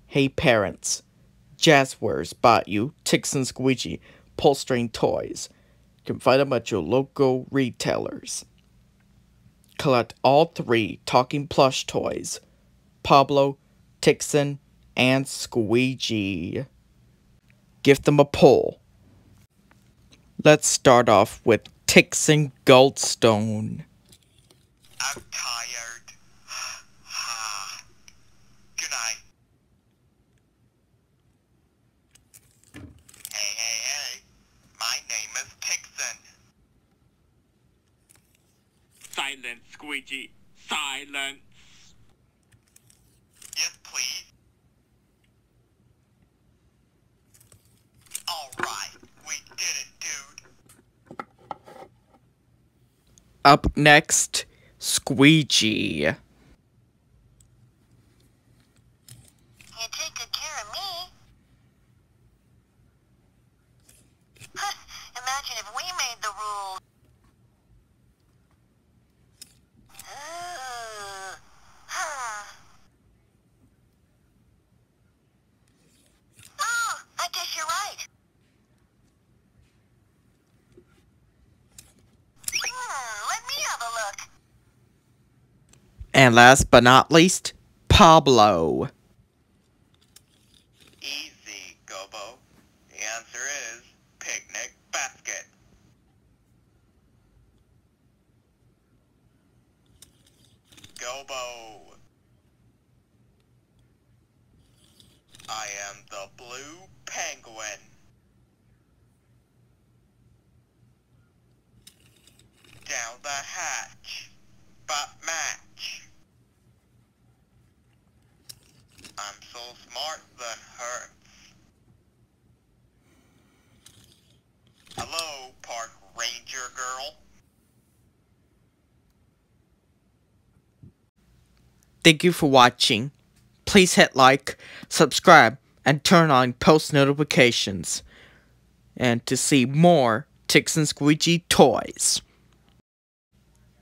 Hey parents, Jazwares bought you Tigson and Squidgy pull-string toys. You can find them at your local retailers. Collect all 3 talking plush toys: Pablo, Tigson, and Squidgy. Give them a pull. Let's start off with Tigson Goldstone. I'm tired. Good night. Hey. My name is Tigson. Silence, Squidgy. Silence. Yes, please. Alright, we did it, dude. Up next, Squidgy. You take good care of me. Imagine if we made the rules. Oh, I guess you're right. Let me have a look. And last but not least, Pablo. Easy, Gobo. The answer is picnic basket. Gobo. I am the blue penguin. Down the hatch. But match. I'm so smart that hurts. Hello, park ranger girl. Thank you for watching. Please hit like, subscribe, and turn on post notifications. And to see more Tigson and Squidgy toys.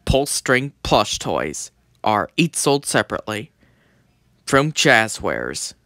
Pull-string plush toys are each sold separately from Jazwares.